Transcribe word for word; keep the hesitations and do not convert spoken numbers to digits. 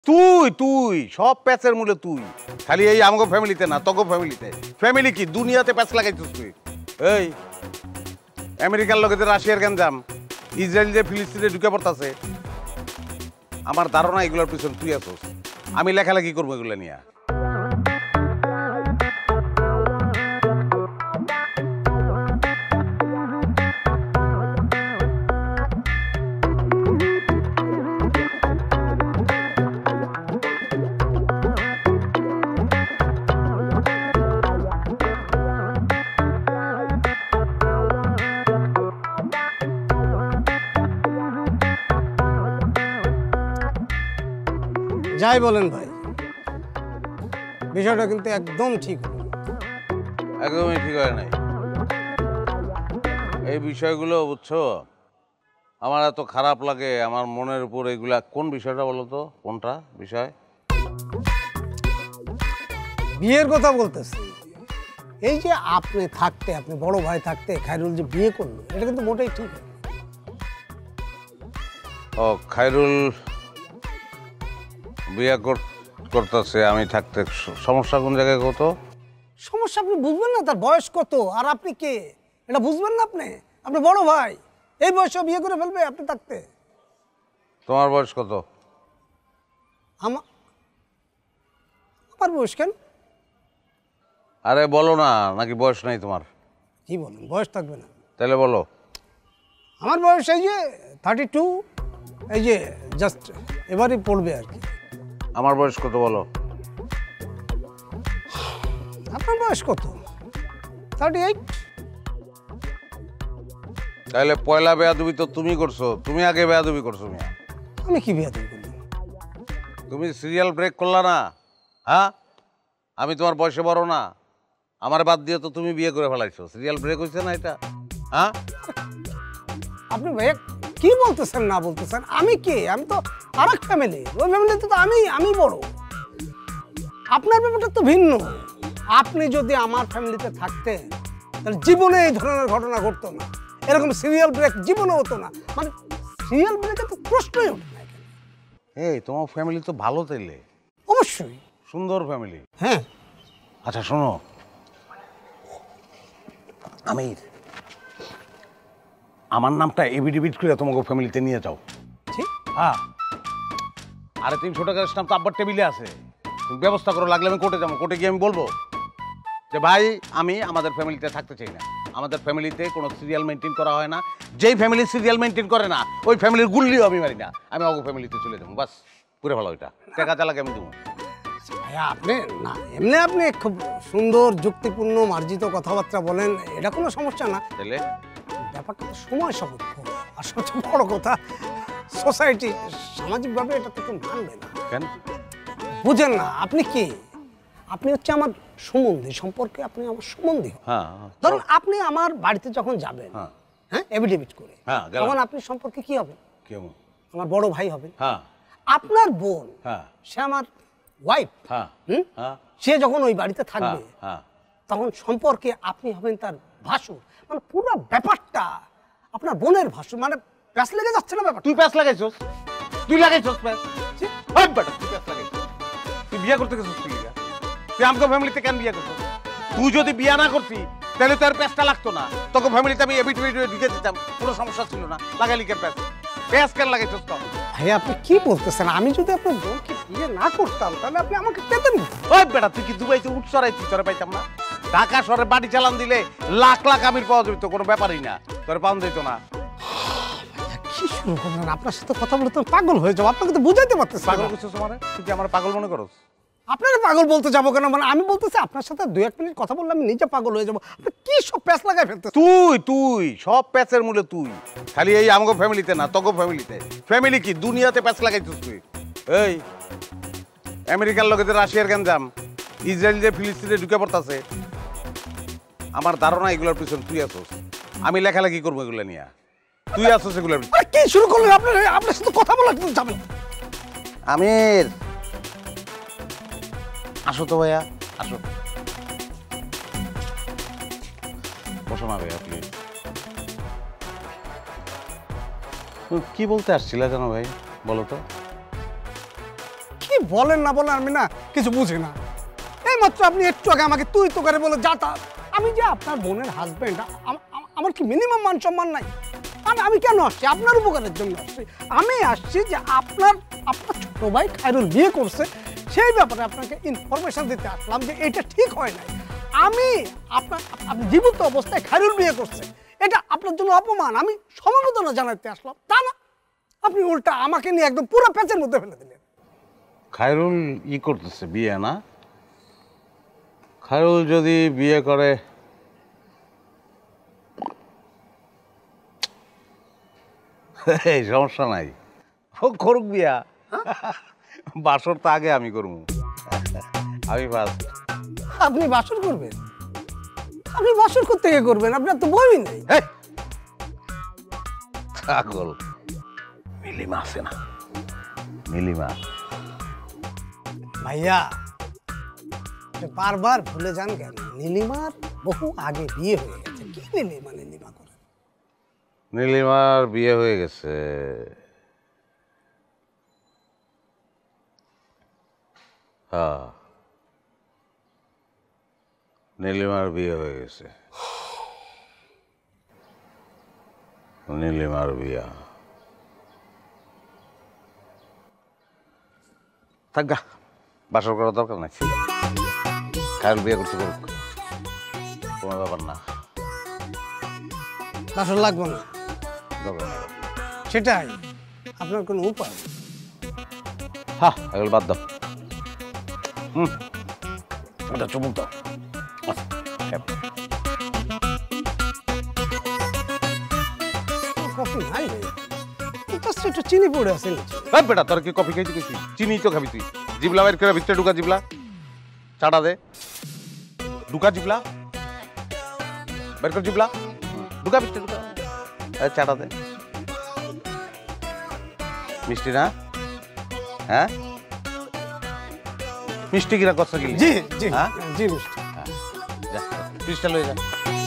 তুই তুই সব প্যাচের মূলে তুই, খালি এই আমগো ফ্যামিলিতে না তগো ফ্যামিলিতে। ফ্যামিলি কি দুনিয়াতে প্যাচ লাগাইছিস তুই? এই আমেরিকার লোকে যে রাশিয়ার গেঞ্জাম, ইসরায়েল যে ফিলিস্তিনে ঢুকে পড়তাছে, আমার ধারণা এগুলোর পিছনে তুই আছোস। আমি লেখালেখি করবো এগুলো নিয়ে। যাই বলেন ভাই, বিষয়টা কিন্তু একদম ঠিক হলো। একদমই ঠিক হয় নাই এই বিষয়গুলো, বুঝছো? আমার এত খারাপ লাগে আমার মনের উপর এগুলা। কোন বিষয়টা বলো তো, কোনটা বিষয়? বিয়ের কথা বলতেছি। এই যে আপনি থাকতে, আপনি বড় ভাই থাকতে খায়রুল যে বিয়ে করলো, এটা কিন্তু মোটেই ঠিক হয়। ও খায়রুল বিয়ে করতেছে আমি থাকতে, সমস্যা কোন জায়গায়? কত সমস্যা আপনি বুঝবেন না? তার বয়স কত আর আপনি কে এটা বুঝবেন না? আপনি আপনি বড় ভাই, এই বয়সে বিয়ে করে ফেলবে আপনি থাকতে। তোমার বয়স কত? আমার আমার বয়স কেন? আরে বলো না, নাকি বয়স নাই তোমার? কি বলেন, বয়স থাকবে না? তাহলে বলো। আমার বয়স এই যে থার্টি টু, এই যে জাস্ট এবারই পড়বে আর কি। আমার বয়স কত বলো? আপনার বয়স কত? Thirty eight. তাহলে পয়লা বেয়াদবি তো তুমি করছো, তুমি আগে বেয়াদবি করছো। মিয়া আমি কি বেয়াদবি করলাম? তুমি সিরিয়াল ব্রেক করলা না? হ্যাঁ, আমি তোমার বয়সে বড় না? আমার বাদ দিয়ে তো তুমি বিয়ে করে ফেলাইছো, সিরিয়াল ব্রেক হয়েছে না এটা? হ্যাঁ, আপনি ভাইয়া কি বলতেছেন না বলতেছেন? আমি কে? আমি তো আর এক ফ্যামিলি, ওই ফ্যামিলিতে তো আমি আমি বড়। আপনার ব্যাপারটা তো ভিন্ন। আপনি যদি আমার ফ্যামিলিতে থাকতেন তাহলে জীবনে এই ধরনের ঘটনা ঘটতো না, এরকম সিরিয়াল ব্রেক জীবনে হতো না। মানে সিরিয়াল ব্রেকে তো প্রশ্নই ওঠে না। এই তোমার ফ্যামিলি তো ভালো, তাইলে অবশ্যই সুন্দর ফ্যামিলি। হ্যাঁ। আচ্ছা শোনো আমির, আমার নামটা এভিডেভিট করে তোমাকে ফ্যামিলিতে নিয়ে যাও। ঠিক। হ্যাঁ, আরে তিনশো টাকার স্টাম্প তো আব্বার টেবিলে আছে, তুমি ব্যবস্থা করো। লাগলে আমি কোর্টে যাবো, কোর্টে গিয়ে আমি বলবো যে ভাই আমি আমাদের ফ্যামিলিতে থাকতে চাই না, আমাদের ফ্যামিলিতে কোনো সিরিয়াল মেনটেন করা হয় না, যেই ফ্যামিলি সিরিয়াল মেনটেন করে না ওই ফ্যামিলির গুল্লিও আমি মারি না, আমি অগ ফ্যামিলিতে চলে যাবো। বাস করে ভালো, ওইটা টাকা চালাকে আমি দেবো। ভাইয়া আপনি না, এমনি আপনি খুব সুন্দর যুক্তিপূর্ণ মার্জিত কথাবার্তা বলেন, এটা কোনো সমস্যা না। তাহলে ব্যাপারটা তো সময় সাপেক্ষ। আর সবচেয়ে বড় কথা, সোসাইটি সামাজিকভাবে এটা তো কেউ মানবে না। কেন বুঝেন না? আপনি কি, আপনি হচ্ছে আমার সম্বন্ধী, সম্পর্কে আপনি আমার সম্বন্ধী। হ্যাঁ, ধরুন আপনি আমার বাড়িতে যখন যাবেন, হ্যাঁ হ্যাঁ এভিডেভিট করে, হ্যাঁ, তখন আপনি সম্পর্কে কি হবেন? কেমন? আমার বড় ভাই হবেন। হ্যাঁ, আপনার বোন, হ্যাঁ, সে আমার ওয়াইফ। হ্যাঁ, হুম, হ্যাঁ, সে যখন ওই বাড়িতে থাকবে, হ্যাঁ, তখন সম্পর্কে আপনি হবেন তার ভাসুর। মানে পুরো ব্যাপারটা আপনার বোনের ভাসুর। মানে প্যাস লেগে যাচ্ছে না ব্যাপার? তুই প্যাস লাগাইছস, তুই লাগাইছস প্যাস। ওই বেটা তুই প্যাস লাগাইছস, তুই বিয়ে করতে গেছিস তুই? তুই আমগো ফ্যামিলিতে কেন বিয়ে করছিস? তুই যদি বিয়ে না করতি তাহলে তোর প্যাসটা লাগতো না, তোকে ফ্যামিলিতে আমি এবিট এবিট ঢুকে দিতাম, কোনো সমস্যা ছিল না। লাগাইলি কেন প্যাস? প্যাস কেন লাগাইছস তো? ভাই আপনি কি বলতেছেন? আমি যদি আপনার বোনকে বিয়ে না করতাম তাহলে আপনি আমাকে পেতেন না। ওই বেটা তুই কি দুবাইতে উঠ সরাইতি, তোরে পাইতাম না? ঢাকা শহরে বাড়ি চালান দিলে লাখ লাখ আমির পাওয়া যেত, কোনো ব্যাপারই না, তোরে পাওয়া যেত না। কি শুরু করলেন? আপনার সাথে কথা বলে তো পাগল হয়ে যাবো, আপনাকে তো বুঝাইতে পারতেছি। পাগল করছিস তোমারে? তুই কি আমার পাগল মনে করস? আপনারা পাগল বলতে যাবো কেন? মানে আমি বলতেছি আপনার সাথে দুই এক মিনিট কথা বললে আমি নিজে পাগল হয়ে যাবো। আপনি কি সব প্যাচ লাগাই ফেলতেছেন? তুই তুই সব প্যাচের মূলে তুই, খালি এই আমগো ফ্যামিলিতে না তগো ফ্যামিলিতে। ফ্যামিলি কি দুনিয়াতে প্যাচ লাগাইছিস তুই? এই আমেরিকার লোকে যে রাশিয়ার গেঞ্জাম, ইসরায়েল যে ফিলিস্তিনে ঢুকে পড়তাছে, আমার ধারণা এগুলোর পিছনে তুই আছোস। আমি লেখালেখি করবো এগুলো নিয়ে, তুই আছোস এগুলোর পিছনে। আরে কি শুরু করলেন? আপনার আপনার সাথে কথা বলা যাবে না। আমির আসো তো ভাইয়া, আসো বসো না ভাইয়া প্লিজ। কি বলতে আসছিলা জানো ভাই, বলো তো? কি বলেন না বলেন আমি না কিছু বুঝি না। এই মাত্র আপনি একটু আগে আমাকে তুই তো করে বলে যাতা, আমি যে আপনার বোনের হাজবেন্ড, আমার কি মিনিমাম মান সম্মান নাই? আমি আমি কেন আসছি? আপনার উপকারের জন্য আসছি। আমি আসছি যে আপনার আপনার ছোট ভাই খায়রুল বিয়ে করছে, সেই ব্যাপারে আপনাকে ইনফরমেশন দিতে আসলাম যে এটা ঠিক হয় নাই। আমি আপনার আপনি জীবিত অবস্থায় খায়রুল বিয়ে করছে, এটা আপনার জন্য অপমান। আমি সমবেদনা জানাতে আসলাম, তা না আপনি উল্টা আমাকে নিয়ে একদম পুরো প্যাচের মধ্যে ফেলে দিলেন। খায়রুল ই করতেছে বিয়ে না? খায়রুল যদি বিয়ে করে এই সমস্যা নাই, ও করুক বিয়া। বাসর তো আগে আমি করবো, আমি ফার্স্ট। আপনি বাসর করবেন? আপনি বাসর করতে গিয়ে করবেন, আপনার তো বই নেই। পাগল, নীলিমা আছে না? নীলিমা ভাইয়া বারবার ভুলে যান কেন? নীলিমার বহু আগে বিয়ে হয়ে গেছে। কি নীলিমা নীলিমা করে? নীলিমার বিয়ে হয়ে গেছে। হ্যাঁ, নীলিমার বিয়ে হয়ে গেছে। নীলিমার বিয়া থাক গা, বাসর করার দরকার নাই। খায়রুল বিয়ে করতে করুক, তোমার ব্যাপার না। বাসর লাগবে না দরকার নাই। সেটাই আপনার কোনো উপায়? হ্যাঁ, এগুলো বাদ দাও। হুম, ওটা চুমুক দাও। কফি নাই রে, জাস্ট একটু চিনি পড়ে আছে নিচে। হ্যাঁ বেটা, তোর কি কফি খাইতে গেছিস? চিনি তো খাবি তুই। জিবলা বাইর করে ভিতরে ঢুকা, জিবলা চাটা দে, ঢুকা জিবলা বের কর, জিবলা ঢুকা ভিতরে ঢুকা, চাটা দে। মিষ্টি না? হ্যাঁ মিষ্টি কিনা কথা কি? জি জি হ্যাঁ জি মিষ্টি। যা, ক্রিস্টাল হয়ে যা।